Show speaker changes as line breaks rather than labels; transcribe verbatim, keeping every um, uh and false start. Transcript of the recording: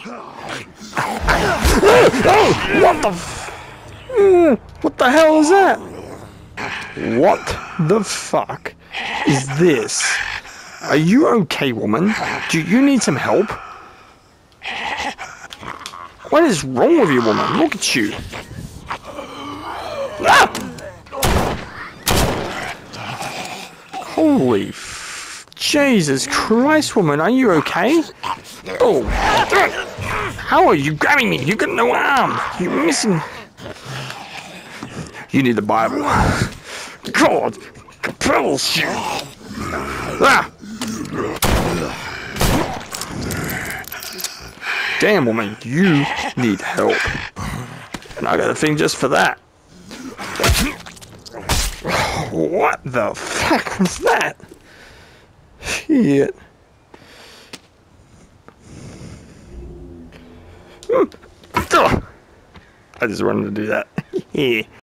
Oh, what the f- uh, what the hell is that? What the fuck is this? Are you okay, woman? Do you need some help? What is wrong with you, woman? Look at you. Ah! Holy f- Jesus Christ, woman, are you okay? Oh. How are you grabbing me? You got no arm. You're missing. You need the Bible. God compels you. Ah! Damn, woman, you need help. And I got a thing just for that. What the fuck was that? Shit. I just wanted to do that. Yeah.